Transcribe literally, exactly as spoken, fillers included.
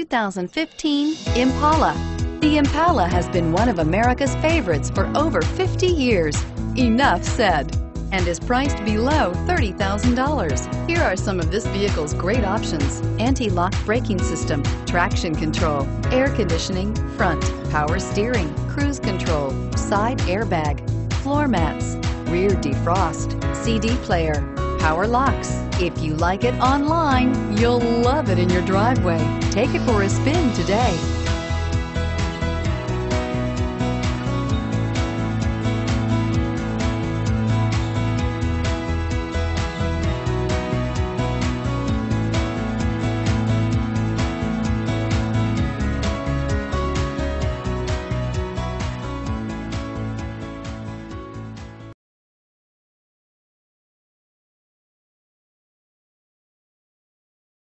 two thousand fifteen Impala. The Impala has been one of America's favorites for over fifty years. Enough said. And is priced below thirty thousand dollars. Here are some of this vehicle's great options: anti-lock braking system, traction control, air conditioning, front, power steering, cruise control, side airbag, floor mats, rear defrost, C D player, power locks. If you like it online, you'll love it in your driveway. Take it for a spin today.